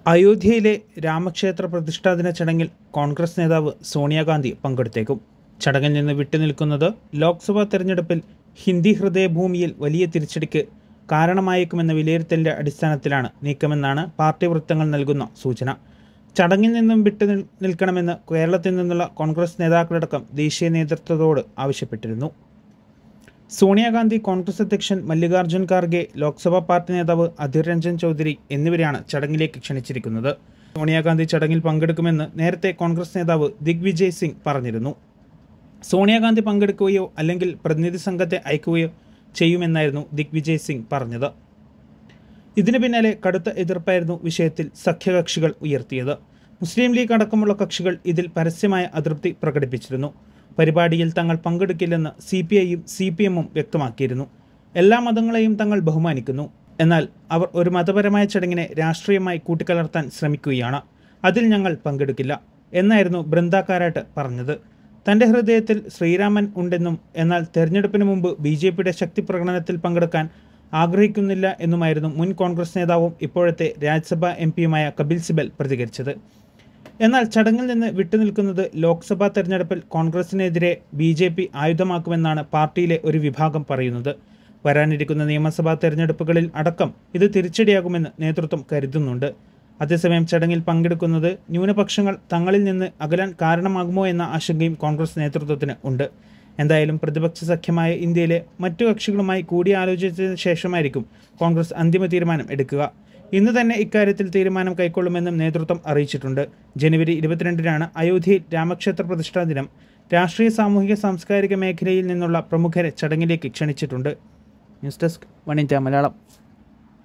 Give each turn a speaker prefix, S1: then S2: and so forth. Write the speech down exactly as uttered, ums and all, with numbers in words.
S1: അയോധ്യയിലെ രാമക്ഷേത്ര പ്രതിഷ്ഠാദിന ചടങ്ങിൽ കോൺഗ്രസ് നേതാവ് സോണിയാഗാന്ധി പങ്കെടുത്തേക്കും. ചടങ്ങിൽ നിന്ന് വിട്ടുനിൽക്കുന്നത് ലോക്സഭാ തെരഞ്ഞെടുപ്പിൽ ഹിന്ദി ഹൃദയഭൂമിയിൽ വലിയ തിരിച്ചടിക്ക് കാരണമായേക്കുമെന്ന വിലയിരുത്തലിൻ്റെ അടിസ്ഥാനത്തിലാണ് നീക്കമെന്നാണ് പാർട്ടി വൃത്തങ്ങൾ നൽകുന്ന സൂചന. ചടങ്ങിൽ നിന്നും വിട്ടു നിൽക്കണമെന്ന് കേരളത്തിൽ നിന്നുള്ള കോൺഗ്രസ് നേതാക്കളടക്കം ദേശീയ നേതൃത്വത്തോട് ആവശ്യപ്പെട്ടിരുന്നു. സോണിയാഗാന്ധി, കോൺഗ്രസ് അധ്യക്ഷൻ മല്ലികാർജ്ജുൻ ഖാർഗെ, ലോക്സഭാ പാർട്ടി നേതാവ് അധിർ രഞ്ജൻ ചൗധരി എന്നിവരെയാണ് ചടങ്ങിലേക്ക് ക്ഷണിച്ചിരിക്കുന്നത്. സോണിയാഗാന്ധി ചടങ്ങിൽ പങ്കെടുക്കുമെന്ന് നേരത്തെ കോൺഗ്രസ് നേതാവ് ദിഗ്വിജയ് സിംഗ് പറഞ്ഞിരുന്നു. സോണിയാഗാന്ധി പങ്കെടുക്കുകയോ അല്ലെങ്കിൽ പ്രതിനിധി സംഘത്തെ അയക്കുകയോ ചെയ്യുമെന്നായിരുന്നു ദിഗ്വിജയ് സിംഗ് പറഞ്ഞത്. ഇതിനു പിന്നാലെ കടുത്ത എതിർപ്പായിരുന്നു വിഷയത്തിൽ സഖ്യകക്ഷികൾ ഉയർത്തിയത്. മുസ്ലിം ലീഗ് അടക്കമുള്ള കക്ഷികൾ ഇതിൽ പരസ്യമായ അതൃപ്തി പ്രകടിപ്പിച്ചിരുന്നു. പരിപാടിയിൽ തങ്ങൾ പങ്കെടുക്കില്ലെന്ന് സി പി ഐയും സി പി എമ്മും വ്യക്തമാക്കിയിരുന്നു. എല്ലാ മതങ്ങളെയും തങ്ങൾ ബഹുമാനിക്കുന്നു, എന്നാൽ അവർ ഒരു മതപരമായ ചടങ്ങിനെ രാഷ്ട്രീയമായി കൂട്ടിക്കലർത്താൻ ശ്രമിക്കുകയാണ്. അതിൽ ഞങ്ങൾ പങ്കെടുക്കില്ല എന്നായിരുന്നു ബൃന്ദ കാരാട്ട് പറഞ്ഞത്. തൻ്റെ ഹൃദയത്തിൽ ശ്രീരാമൻ ഉണ്ടെന്നും എന്നാൽ തെരഞ്ഞെടുപ്പിന് മുമ്പ് ബി ജെ പിയുടെ ശക്തി പ്രകടനത്തിൽ പങ്കെടുക്കാൻ ആഗ്രഹിക്കുന്നില്ല എന്നുമായിരുന്നു മുൻ കോൺഗ്രസ് നേതാവും ഇപ്പോഴത്തെ രാജ്യസഭാ എം പിയുമായ കപിൽ സിബൽ പ്രതികരിച്ചത്. എന്നാൽ ചടങ്ങിൽ നിന്ന് വിട്ടുനിൽക്കുന്നത് ലോക്സഭാ തെരഞ്ഞെടുപ്പിൽ കോൺഗ്രസിനെതിരെ ബി ജെ പി ആയുധമാക്കുമെന്നാണ് പാർട്ടിയിലെ ഒരു വിഭാഗം പറയുന്നത്. വരാനിരിക്കുന്ന നിയമസഭാ തെരഞ്ഞെടുപ്പുകളിൽ അടക്കം ഇത് തിരിച്ചടിയാകുമെന്ന് നേതൃത്വം കരുതുന്നുണ്ട്. അതേസമയം ചടങ്ങിൽ പങ്കെടുക്കുന്നത് ന്യൂനപക്ഷങ്ങൾ തങ്ങളിൽ നിന്ന് അകലാൻ കാരണമാകുമോ എന്ന ആശങ്കയും കോൺഗ്രസ് നേതൃത്വത്തിന് ഉണ്ട്. എന്തായാലും പ്രതിപക്ഷ സഖ്യമായ ഇന്ത്യയിലെ മറ്റു കക്ഷികളുമായി കൂടിയാലോചിച്ചതിന് ശേഷമായിരിക്കും കോൺഗ്രസ് അന്തിമ തീരുമാനം എടുക്കുക. ഇന്ന് തന്നെ ഇക്കാര്യത്തിൽ തീരുമാനം കൈക്കൊള്ളുമെന്നും നേതൃത്വം അറിയിച്ചിട്ടുണ്ട്. ജനുവരി ഇരുപത്തിരണ്ടിനാണ് അയോധ്യയിൽ രാമക്ഷേത്ര പ്രതിഷ്ഠാ ദിനം. രാഷ്ട്രീയ, സാമൂഹിക, സാംസ്കാരിക മേഖലയിൽ നിന്നുള്ള പ്രമുഖരെ ചടങ്ങിലേക്ക് ക്ഷണിച്ചിട്ടുണ്ട്. News desk one India Malayalam.